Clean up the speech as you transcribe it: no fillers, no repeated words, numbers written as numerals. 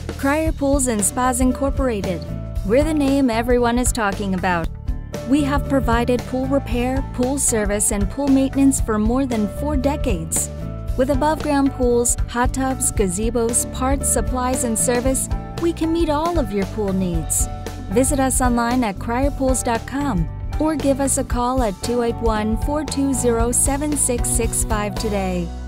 Crier Pools and Spas Incorporated. We're the name everyone is talking about. We have provided pool repair, pool service, and pool maintenance for more than 4 decades. With above-ground pools, hot tubs, gazebos, parts, supplies, and service, we can meet all of your pool needs. Visit us online at crierpools.com or give us a call at 281-420-7665 today.